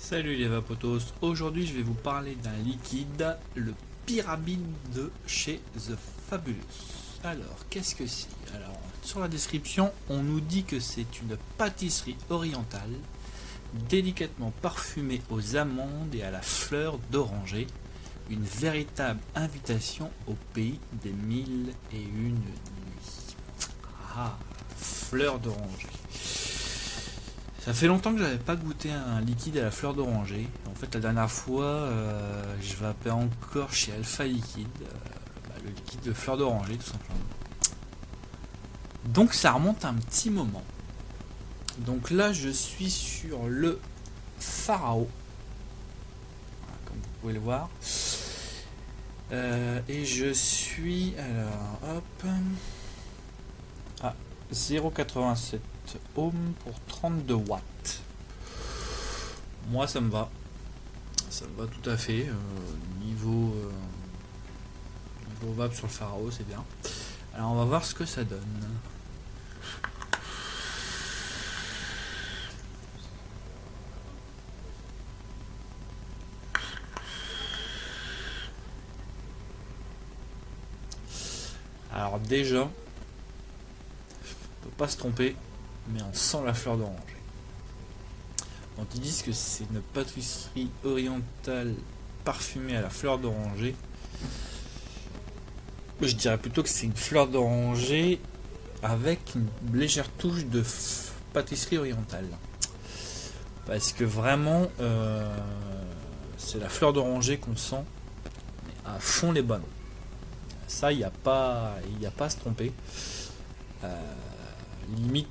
Salut les vapotos, aujourd'hui je vais vous parler d'un liquide, le pyramide de chez The Fabulous. Alors, qu'est-ce que c'est? Alors, sur la description, on nous dit que c'est une pâtisserie orientale, délicatement parfumée aux amandes et à la fleur d'oranger, une véritable invitation au pays des 1001 nuits. Ah, fleur d'oranger. Ça fait longtemps que j'avais pas goûté un liquide à la fleur d'oranger. En fait, la dernière fois, je vapais encore chez Alpha Liquide, le liquide de fleur d'oranger, tout simplement. Donc, ça remonte un petit moment. Donc là, je suis sur le Pharao, comme vous pouvez le voir. Et je suis, alors, hop, à 0,87 ohms pour 32 watts. Moi ça me va tout à fait. Niveau vape sur le Pharao, c'est bien. Alors on va voir ce que ça donne. Alors déjà, on peut pas se tromper, mais on sent la fleur d'oranger. Donc ils disent que c'est une pâtisserie orientale parfumée à la fleur d'oranger. Je dirais plutôt que c'est une fleur d'oranger avec une légère touche de pâtisserie orientale. Parce que vraiment, c'est la fleur d'oranger qu'on sent à fond les ballons. Ça, il n'y a pas à se tromper. Limite,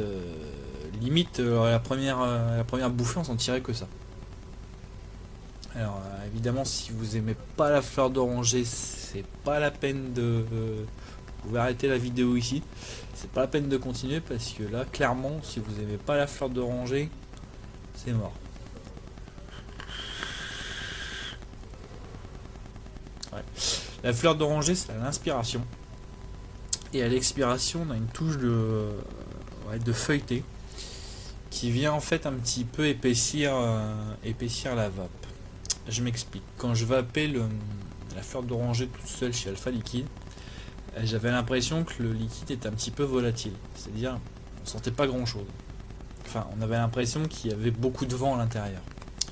la première bouffée, on sentirait que ça. Alors évidemment, si vous aimez pas la fleur d'oranger, c'est pas la peine de vous pouvez arrêter la vidéo ici. C'est pas la peine de continuer parce que là, clairement, si vous aimez pas la fleur d'oranger, c'est mort. Ouais. La fleur d'oranger, c'est à l'inspiration. Et à l'expiration, on a une touche de feuilleté qui vient en fait un petit peu épaissir la vape. Je m'explique. Quand je vapais la fleur d'oranger toute seule chez Alpha Liquide, j'avais l'impression que le liquide était un petit peu volatile. C'est-à-dire, on sentait pas grand-chose. Enfin, on avait l'impression qu'il y avait beaucoup de vent à l'intérieur.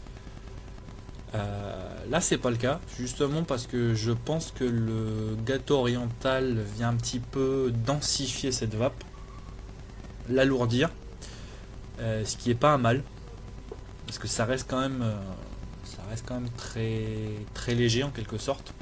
Là, c'est pas le cas, justement parce que je pense que le gâteau oriental vient un petit peu densifier cette vape, l'alourdir, ce qui est pas un mal, parce que ça reste quand même très très léger en quelque sorte.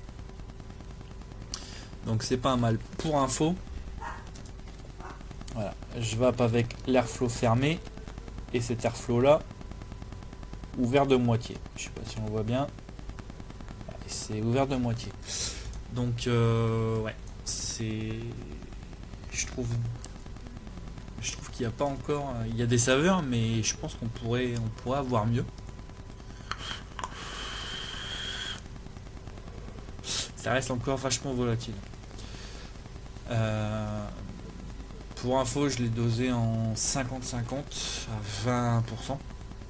Donc c'est pas un mal. Pour info, voilà, je vape avec l'airflow fermé et cet airflow là ouvert de moitié. Je sais pas si on voit bien. C'est ouvert de moitié. Donc ouais, c'est. Je trouve qu'il n'y a pas encore. Il y a des saveurs, mais je pense qu'on pourrait avoir mieux. Ça reste encore vachement volatile. Pour info, je l'ai dosé en 50-50 à 20%.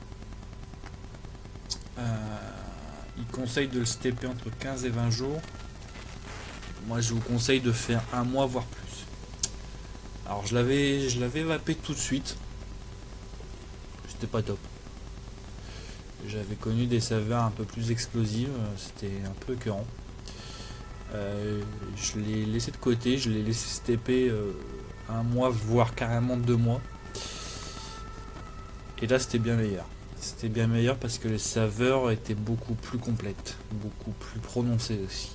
Il conseille de le stepper entre 15 et 20 jours. Moi, je vous conseille de faire un mois, voire plus. Alors, je l'avais vapé tout de suite. C'était pas top. J'avais connu des saveurs un peu plus explosives. C'était un peu écœurant. Je l'ai laissé de côté. Je l'ai laissé stepper un mois, voire carrément 2 mois. Et là, c'était bien meilleur. C'était bien meilleur parce que les saveurs étaient beaucoup plus complètes, beaucoup plus prononcées aussi.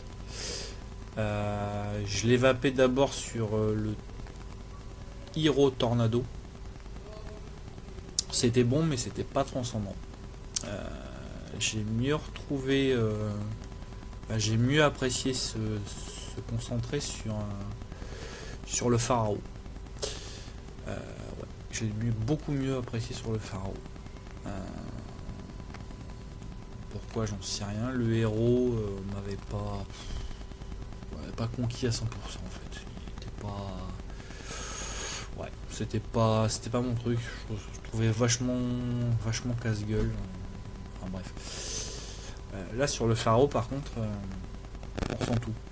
Je l'ai vapé d'abord sur le Hero Tornado. C'était bon, mais c'était pas transcendant. J'ai mieux retrouvé, j'ai mieux apprécié se concentrer sur le Pharao. Ouais, j'ai beaucoup mieux apprécié sur le Pharao. Pourquoi, j'en sais rien. Le héros m'avait pas conquis à 100% en fait. Il était pas. Ouais, c'était pas mon truc. Je trouvais vachement casse-gueule. enfin bref. Là sur le pharaon par contre, on ressent tout.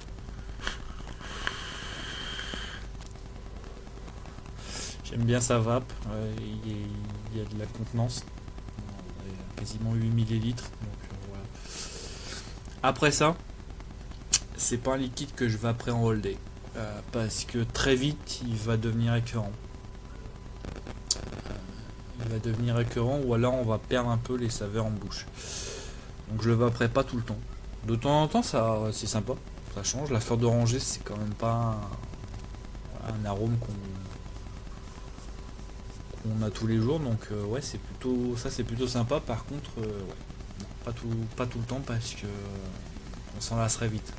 J'aime bien sa vape, il y a de la contenance, il y a quasiment 8 millilitres. Donc, voilà. Après ça, c'est pas un liquide que je vais appréhender, parce que très vite il va devenir écœurant. Ou alors on va perdre un peu les saveurs en bouche. Donc je le vaperai pas tout le temps. De temps en temps ça c'est sympa, ça change. La fleur d'oranger c'est quand même pas un arôme qu'on a tous les jours, donc ouais c'est plutôt sympa. Par contre ouais, non, pas tout le temps parce que on s'en lasserait vite.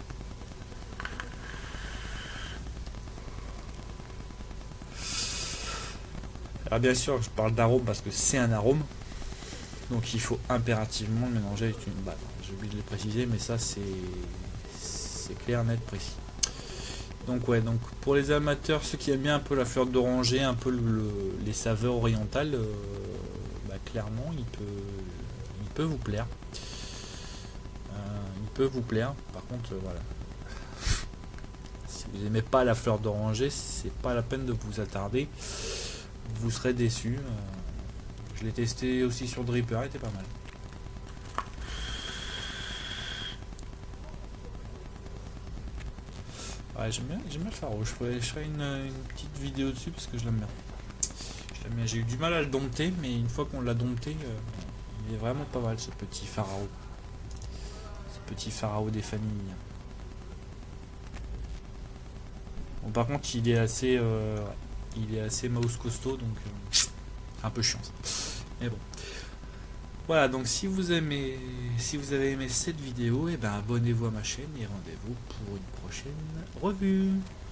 Alors bien sûr je parle d'arôme parce que c'est un arôme, donc il faut impérativement le mélanger avec une balle. J'ai oublié de le préciser, mais ça c'est clair, net, précis. Donc ouais, donc pour les amateurs, ceux qui aiment bien un peu la fleur d'oranger, un peu les saveurs orientales, clairement il peut vous plaire. Par contre voilà. Si vous n'aimez pas la fleur d'oranger, c'est pas la peine de vous attarder. Vous serez déçu. Je l'ai testé aussi sur Dripper, il était pas mal. Ouais, j'aime bien le pharo. Je ferai une petite vidéo dessus parce que je l'aime bien. J'ai eu du mal à le dompter, mais une fois qu'on l'a dompté, il est vraiment pas mal ce petit pharaon. Ce petit pharaon des familles. Bon, par contre, il est assez mouse costaud, donc un peu chiant. Mais bon. Voilà, donc si vous avez aimé cette vidéo, et ben abonnez-vous à ma chaîne et rendez-vous pour une prochaine revue.